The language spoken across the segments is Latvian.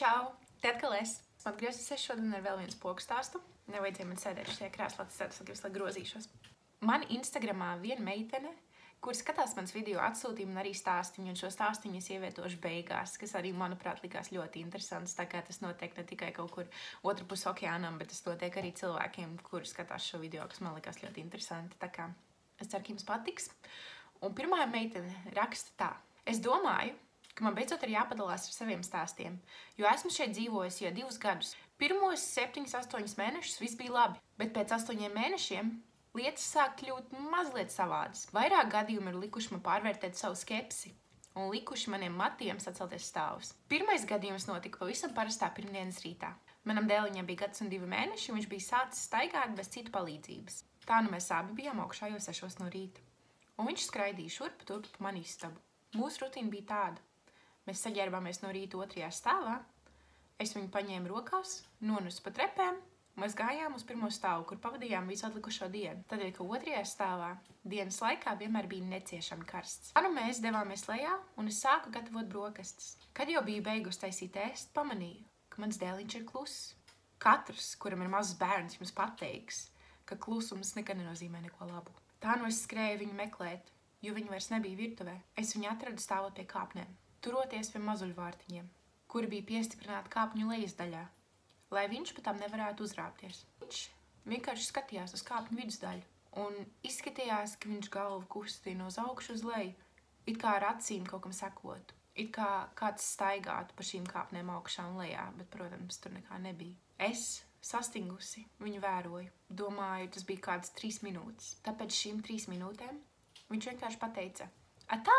Čau! Te atkal es. Atgriezusies šodien ar vēl viens pogu stāstu. Nevajadzēja man sēdēt šajā krēslā, tas visu laiku grozīšos. Man Instagramā viena meitene, kur skatās mans video, atsūtīja man arī stāstiņu, un šo stāstiņu es ievietošu beigās, kas arī, manuprāt, likās ļoti interesants, tā kā tas notiek ne tikai kaut kur otru pus okeānam, bet tas notiek arī cilvēkiem, kuri skatās šo video, kas man likās ļoti interesanti. Tā kā es ceru, ka jums patiks. Un pirmā meitene raksta tā. Es domāju, ka man beidzot ir jāpadalās ar saviem stāstiem, jo esmu šeit dzīvojusi jau 2 gadus. Pirmos 7-8 mēnešus viss bija labi, bet pēc 8 mēnešiem lietas sāk kļūt mazliet savādas. Vairāk gadījumi ir likuši man pārvērtēt savu skepsi un likuši maniem matiem sacelties stāvus. Pirmais gadījums notika pavisam parastā pirmdienas rītā. Manam dēliņam bija 1 un 2 mēneši, un viņš bija sācis staigāt bez citu palīdzības. Tā nu mēs abi bijām augšā jau 6 no rīta. Un viņš skraidīja šurp turp pa manu istabu. Mūsu rutīna bija tāda. Mēs saģērbāmies no rīta 2. stāvā, es viņu paņēmu rokās, nonesu pa trepēm, un mēs gājām uz 1. stāvu, kur pavadījām visu atlikušo dienu. Tādēļ, ka 2. stāvā dienas laikā vienmēr bija neciešami karsts. Nu mēs devāmies lejā, un es sāku gatavot brokastis. Kad jau biju beigusi taisīt ēst, pamanīju, ka mans dēliņš ir kluss. Katrs, kuram ir mazs bērns, jums pateiks, ka klusums nekad nenozīmē neko labu. Tā nu es skrēju viņu meklēt, jo viņa vairs nebija virtuvē. Es viņu atradu stāvot pie kāpnēm, turoties pie mazuļvārtiņiem, kuri bija piestiprināti kāpņu lejas daļā, lai viņš pat tam nevarētu uzrāpties. Viņš vienkārši skatījās uz kāpņu vidusdaļu, un izskatījās, ka viņš galvu kustīja no uz augšu uz leju, it kā ar acīm kaut kam sekotu, it kā kāds staigātu pa šīm kāpnēm augšā un lejā, bet, protams, tur nekā nebija. Es, sastingusi, viņu vēroju, domāju, tas bija kādas 3 minūtes. Tāpēc šīm 3 minūtēm viņš vienkārši pateica "Atā!"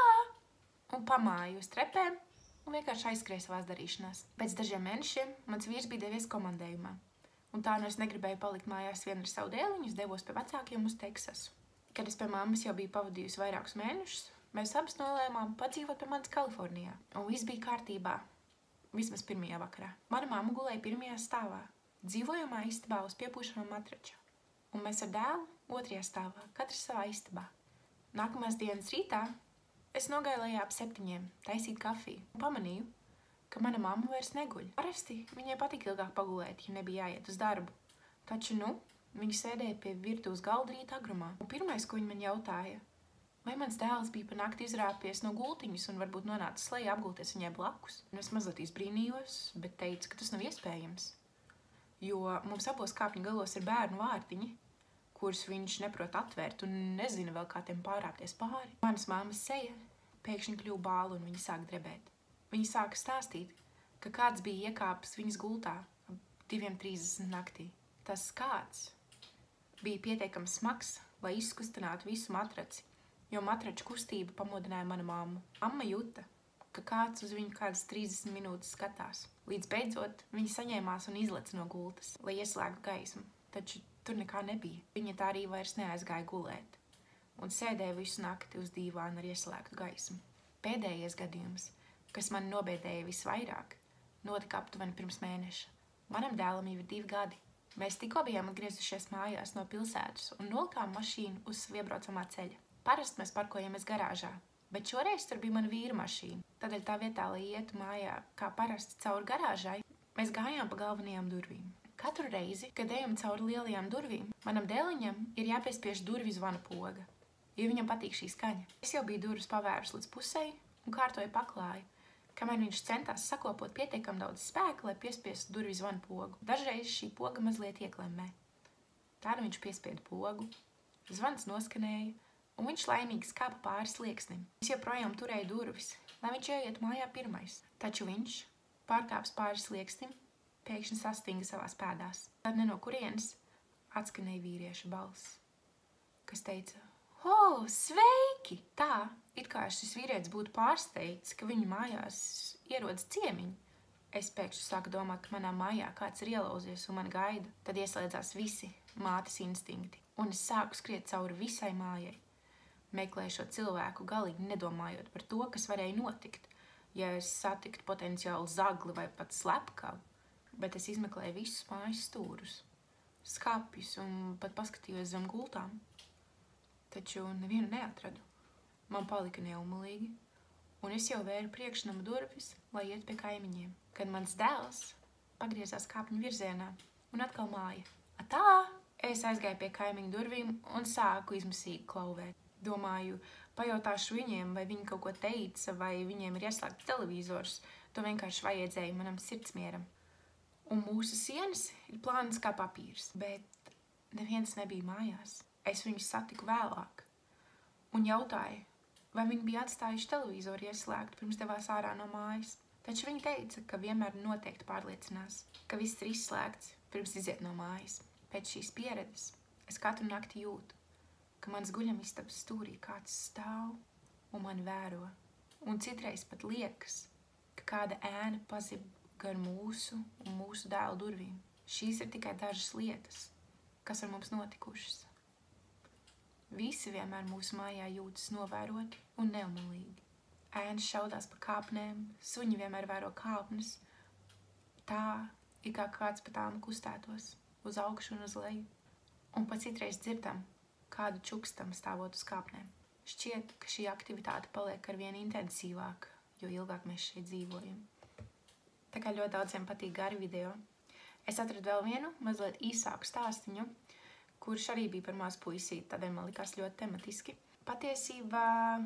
un pamāja uz trepēm un vienkārši aizskrēja savās darīšanās. Pēc dažiem mēnešiem mans vīrs bija devies komandējumā, un tā nu es negribēju palikt mājās vien ar savu dēliņu, es devos pie vecākiem uz Teksasu. Kad es pie mammas jau biju pavadījusi vairākus mēnešus, mēs abas nolēmām padzīvot pie manis Kalifornijā, un viss bija kārtībā, vismaz pirmajā vakarā. Mana mamma gulēja 1. stāvā, dzīvojamā istabā uz piepūšamā matrača, un mēs ar dēlu 2. stāvā, katrs savā istabā. Nākamās dienas rītā es nogāju lejā ap 7, taisīt kafiju, un pamanīju, ka mana mamma vairs neguļ. Parasti viņai patika ilgāk pagulēt, ja nebija jāiet uz darbu. Taču, viņa sēdēja pie virtuves galda rīta agrumā. Un pirmais, ko viņa man jautāja, vai mans dēls bija pa nakti izrāpies no gultiņas un varbūt nonācis lejā apgulties viņai blakus. Un es mazliet izbrīnījos, bet teicu, ka tas nav iespējams, jo mums abos kāpņu galos ir bērnu vārtiņi, kurus viņš neprot atvērt un nezina vēl, kā tiem pārāpties pāri. Manas mammas seja pēkšņi kļuva bāla un viņa sāka drebēt. Viņa sāka stāstīt, ka kāds bija iekāpis viņas gultā ap 2:30 naktī. Tas kāds bija pietiekami smags, lai izkustinātu visu matraci, jo matrača kustība pamodināja manu mammu. Mamma juta, ka kāds uz viņu kādas 30 minūtes skatās. Līdz beidzot viņa saņēmās un izleca no gultas, lai ieslēgtu gaismu. Taču tur nekā nebija. Viņa tā arī vairs neaizgāja gulēt un sēdēja visu nakti uz dīvāna ar ieslēgtu gaismu. Pēdējais gadījums, kas mani nobiedēja visvairāk, notika aptuveni pirms mēneša. Manam dēlam jau ir 2 gadi. Mēs tikko bijām atgriezušies mājās no pilsētas un nolikām mašīnu uz savu iebraucamā ceļa. Parasti mēs parkojamies garāžā, bet šoreiz tur bija mana vīra mašīna. Tādēļ tā vietā, lai ietu mājā kā parasti cauri garāžai, mēs gājām pa galvenajām durvīm. Katru reizi, kad ejam cauri lielajām durvīm, manam dēliņam ir jāpiespiež durvju zvana poga, jo viņam patīk šī skaņa. Es jau biju durvis pavērus līdz pusei un kārtoju paklāju, kamēr viņš centās sakopot pietiekam daudz spēka, lai piespiestu durvju zvana pogu. Dažreiz šī poga mazliet ieklemmē. Tā nu viņš piespieda pogu, zvans noskanēja, un viņš laimīgi skāpa pāri slieksnim. Es joprojām turēju durvis, lai viņš ieiet mājā pirmais, taču viņš, pārkāps pāri slieksnim, pēkšņi sastinga savās pēdās. Tad ne no kurienes atskanēja vīrieša balss, kas teica: "O, sveiki!" Tā, it kā šis vīrietis būtu pārsteigts, ka viņa mājās ierodas ciemiņi. Es pēkšņi sāku domāt, ka manā mājā kāds ir ielauzies un man gaida. Tad ieslēdzās visi mātes instinkti, un es sāku skriet cauri visai mājai. Meklēju šo cilvēku galīgi nedomājot par to, kas varēja notikt, ja es satiktu potenciāli zagli vai pat slepkavu. Bet es izmeklēju visus mājas stūrus, skapjus un pat paskatījos zem gultām. Taču nevienu neatradu. Man palika neumilīgi, un es jau vēru priekšnama durvis, lai iet pie kaimiņiem. kad mans dēls pagriezās kāpņu virzienā un atkal māja. Atā! Es aizgāju pie kaimiņu durvīm un sāku izmisīgi klauvēt. Domāju, pajautāšu viņiem, vai viņi kaut ko teica, vai viņiem ir ieslēgts televizors. To vienkārši vajadzēja manam sirdsmieram. Un mūsu sienas ir plānas kā papīrs, bet neviens nebija mājās. Es viņus satiku vēlāk un jautāju, vai viņi bija atstājuši televizoru ieslēgtu pirms devās ārā no mājas. Taču viņi teica, ka vienmēr noteikti pārliecinās, ka viss ir izslēgts pirms iziet no mājas. Pēc šīs pieredzes es katru nakti jūtu, ka mans guļamistabas stūrī kāds stāv un mani vēro. Un citreiz pat liekas, ka kāda ēna pazib gar mūsu un mūsu dēlu durvīm. Šīs ir tikai dažas lietas, kas ar mums notikušas. Visi vienmēr mūsu mājā jūtas novēroti un neumalīgi. Ēnas šaudās pa kāpnēm, suņi vienmēr vēro kāpnes. Tā ir kā kāds pa tām kustētos, uz augšu un uz leju. Un pat citreiz dzirdam kādu čukstam stāvot uz kāpnēm. Šķiet, ka šī aktivitāte paliek arvien intensīvāka, jo ilgāk mēs šeit dzīvojam. Tā kā ļoti daudziem patīk gari video, es atradu vēl vienu mazliet īsāku stāstiņu, kurš arī bija par mazu puisīti, tādēļ man likās ļoti tematiski. Patiesībā,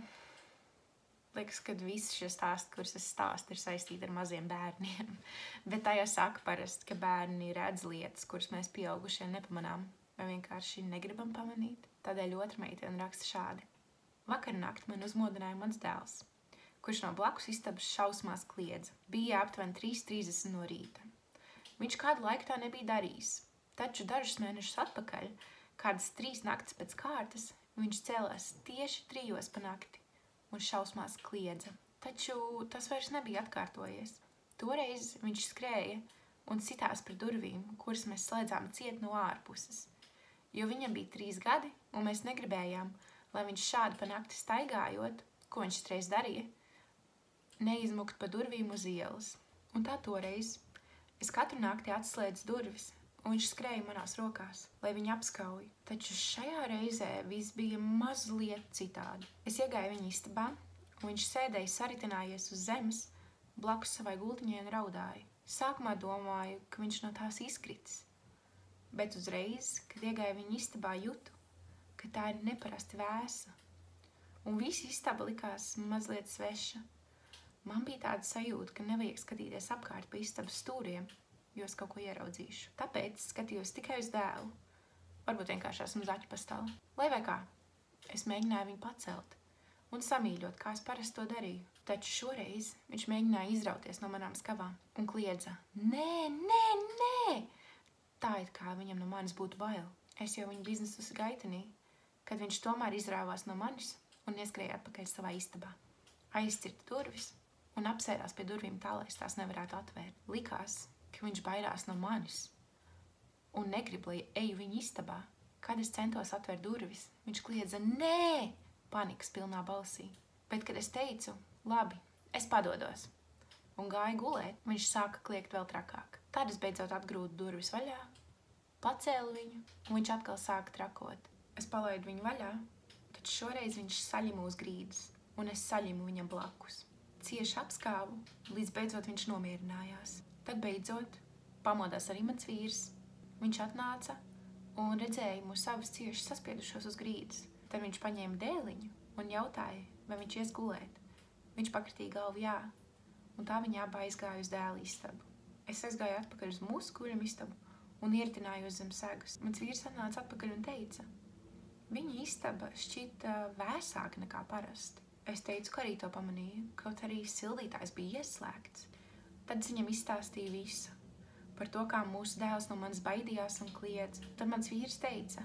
liekas, ka visi šie stāsti, kurus es stāstu, ir saistīti ar maziem bērniem. Bet tā jau saka parasti, ka bērni redz lietas, kuras mēs pieaugušie nepamanām, vai vienkārši negribam pamanīt. Tādēļ otra meitene raksta šādi. Vakarnakt man uzmodināja mans dēls, kurš no blakus istabas šausmās kliedza. Bija aptuveni 3:30 no rīta. Viņš kādu laiku tā nebija darījis. Taču dažus mēnešus atpakaļ, kādas 3 naktas pēc kārtas, viņš cēlās tieši 3 pa nakti un šausmās kliedza. Taču tas vairs nebija atkārtojies. Toreiz viņš skrēja un sitās par durvīm, kuras mēs slēdzām ciet no ārpuses. Jo viņam bija 3 gadi, un mēs negribējām, lai viņš šādi pa nakti staigājot, ko viņš reiz darīja, neizmukt pa durvīm uz ielas. Un tā toreiz es katru nakti atslēdzu durvis, un viņš skrēja manās rokās, lai viņu apskauj. Taču šajā reizē viss bija mazliet citādi. Es iegāju viņa istabā, un viņš sēdēja saritinājies uz zemes, blakus savai gultiņai un raudāja. Sākumā domāju, ka viņš no tās izkritis, bet uzreiz, kad iegāju viņa istabā, jutu, ka tā ir neparasti vēsa. Un visa istaba likās mazliet sveša. Man bija tāda sajūta, ka nevajag skatīties apkārt pa istabas stūriem, jo es kaut ko ieraudzīšu. Tāpēc skatījos tikai uz dēlu. Varbūt vienkārši esmu zaķu pastāvu. Lai vai kā, es mēģināju viņu pacelt un samīļot, kā es parasti to darīju. Taču šoreiz viņš mēģināja izrauties no manām skavām un kliedza: Nē, nē, nē! Tā it kā viņam no manis būtu bail. Es jau viņu biznesusi gaitenī, kad viņš tomēr izrāvās no manis un ieskrēja atpakaļ savā istabā. Aizcirta durvis un apsēdās pie durvīm tā, lai es tās nevarētu atvērt. Likās, ka viņš baidās no manis un negrib, lai eju viņa istabā. Kad es centos atvērt durvis, viņš kliedza: Nē! Panikas pilnā balsī. Bet, kad es teicu: Labi, es padodos, un gāju gulēt, viņš sāka kliegt vēl trakāk. Tad es beidzot atgrūdu durvis vaļā, pacēlu viņu, un viņš atkal sāka trakot. Es palaidu viņu vaļā, taču šoreiz viņš saļima uz grīdas, un es saļimu viņam blakus. Cieši apskāvu, līdz beidzot viņš nomierinājās. Tad beidzot pamodās arī mans vīrs. Viņš atnāca un redzēja mūs abus cieši saspiedušos uz grīdas. Tad viņš paņēma dēliņu un jautāja, vai viņš ies gulēt. Viņš pakritīja galvu jā, un tā viņa abi aizgāja uz dēla istabu. Es aizgāju atpakaļ uz mūsu guļamistabu un ieritinājos zem segas. Mans vīrs atnāca atpakaļ un teica: Viņa istaba šķita vēsāka nekā parasti. Es teicu, ka arī to pamanīju, kaut arī sildītājs bija ieslēgts. Tad es viņam izstāstīju visu par to, kā mūsu dēls no manis baidījās un kliedza. Tad mans vīrs teica: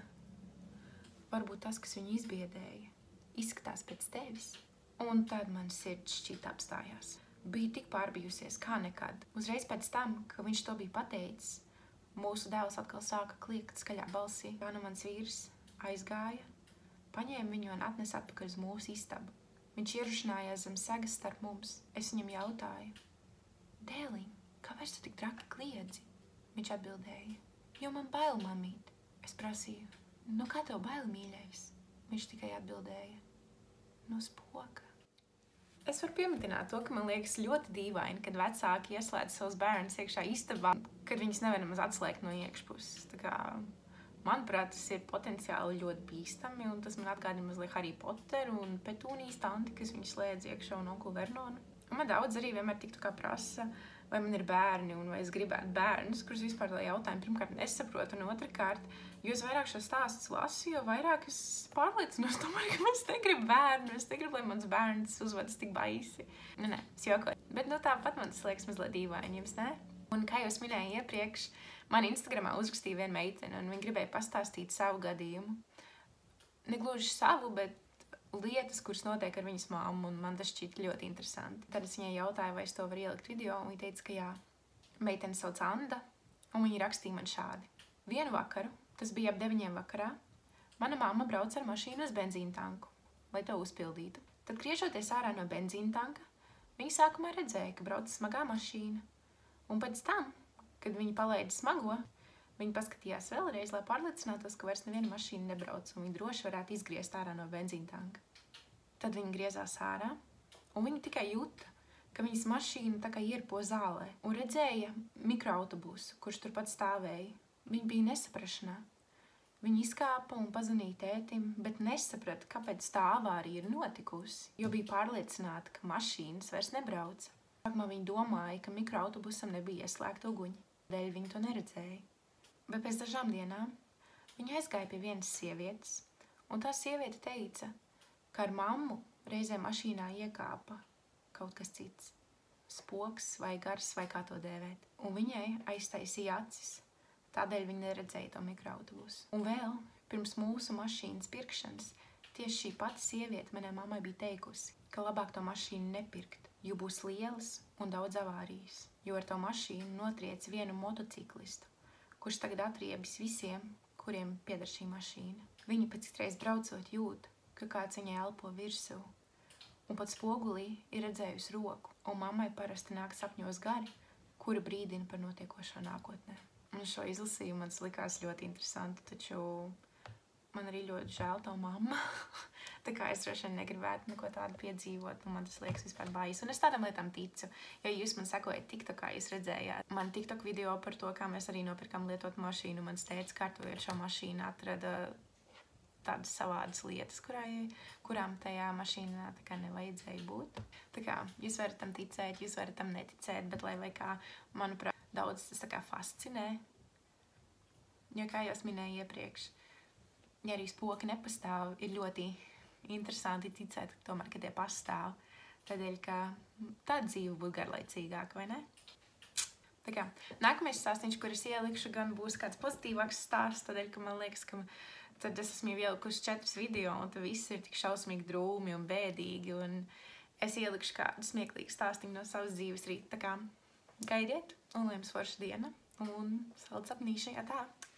Varbūt tas, kas viņu izbiedēja, izskatās pēc tevis. Un tad man sirds šķita apstājās. Biju tik pārbijusies kā nekad. Uzreiz pēc tam, ka viņš to bija pateicis, mūsu dēls atkal sāka kliegt skaļā balsī. Tā nu mans vīrs aizgāja, paņēma viņu un atnesa atpakaļ uz mūsu istabu. Viņš ierušinājās zem segas starp mums. Es viņam jautāju: Dēliņ, kāpēc tu tik traki kliedzi? Viņš atbildēja: Jo man bail, mamīt. Es prasīju: Nu, kā tev bail, mīļais? Viņš tikai atbildēja: No spoka. Es varu pieminēt to, ka man liekas ļoti dīvaini, kad vecāki ieslēdz savus bērnus iekšā istabā, kad viņus nevar nemaz atslēgt no iekšpuses. Tā kā, manuprāt, tas ir potenciāli ļoti bīstami, un tas man atgādina mazliet Harry Potteru un Petūnijas tanti, kas viņu slēdz iekšā un onkuli Vernonu. Un man daudz arī vienmēr tiktu kā prasa, vai man ir bērni un vai es gribētu bērnus, kurus vispār tā jautājumu pirmkārt nesaprotu, un otrkārt, jo es vairāk šo stāstus lasu, jo vairāk es pārliecinos tomēr, ka es negribu bērnu, es negribu, lai mans bērns uzvedas tik baisi. Nē, es jokoju. Bet tāpat man tas liekas mazliet dīvaini, jums ne? Un kā jau es minēju iepriekš, man Instagramā uzrakstīja viena meitene, un viņa gribēja pastāstīt savu gadījumu. Negluži savu, bet lietas, kuras notiek ar viņas mammu, un man tas šķita ļoti interesanti. Tad es viņai jautāju, vai es to varu ielikt video, un viņa teica, ka jā. Meitene sauc Anda, un viņa rakstīja man šādi. Vienu vakaru, tas bija ap 9 vakarā, mana mamma brauca ar mašīnu uz benzīna tanku, lai to uzpildītu. Tad, griežoties ārā no benzīna tanka, viņa sākumā redzēja, ka brauc smagā mašīna. Un pēc tam, kad viņa palaida smago, viņa paskatījās vēlreiz, lai pārliecinātos, ka vairs neviena mašīna nebrauc, un viņa droši varētu izgriezt ārā no benzīna tanka. Tad viņa griezās ārā, un viņa tikai jūta, ka viņas mašīna tā kā ierpo zālē, un redzēja mikroautobusu, kurš turpat stāvēja. Viņa bija nesaprašanā. Viņa izkāpa un pazvanīja tētim, bet nesaprata, kāpēc tā avārija ir notikusi, jo bija pārliecināta, ka mašīnas vairs nebrauca. Sākumā viņa domāja, ka mikroautobusam nebija ieslēgta uguņi, dēļ viņa to neredzēja. Bet pēc dažām dienām viņa aizgāja pie vienas sievietes, un tā sieviete teica, ka ar mammu reizē mašīnā iekāpa kaut kas cits. Spoks vai gars vai kā to dēvēt. Un viņai aiztaisīja acis, tādēļ viņa neredzēja to mikroautobusu. Un vēl, pirms mūsu mašīnas pirkšanas, tieši šī pati sieviete manai mammai bija teikusi, ka labāk to mašīnu nepirkt, jo būs lielas un daudz avārijas, jo ar to mašīnu notriec vienu motociklistu, kurš tagad atriebis visiem, kuriem pieder šī mašīna. Viņa pēc citreiz braucot jūt, ka kāds viņai elpo virsū, un pat spogulī ir redzējusi roku, un mammai parasti nāk sapņos gari, kuri brīdina par notiekošo nākotnē. Un šo izlasījumu man likās ļoti interesanti, taču man arī ļoti žēl tavu mammu. Tā kā es droši vien negribētu neko tādu piedzīvot, un man tas liekas vispār baisi. Un es tādām lietām ticu. Ja jūs man sekojat TikTokā, jūs redzējāt man TikTok video par to, kā mēs arī nopirkām lietotu mašīnu. Mans tētis kārtojot šo mašīnu atrada tādas savādas lietas, kurām tajā mašīnā tā kā nevajadzēja būt. Tā kā jūs varat tam ticēt, jūs varat tam neticēt, bet lai kā, manuprāt, daudz tas tā kā fascinē. Jo kā jau es minēju iepriekš, ja arī spoki nepastāv, ir ļoti interesanti ticēt, tomēr, ka tie pastāv. Tādēļ, ka tā dzīve būtu garlaicīgāka, vai ne? Tā kā, nākamais stāstiņš, kur es ielikšu, gan būs kāds pozitīvāks stāsts, tādēļ, ka man liekas, ka tad es esmu ielikusi 4 video, un tad viss ir tik šausmīgi drūmi un bēdīgi, un es ielikšu kādu smieklīgu stāstiņu no savas dzīves rīt. Tā kā, gaidiet, un lai jums forša diena, un saldus sapnīši, tā.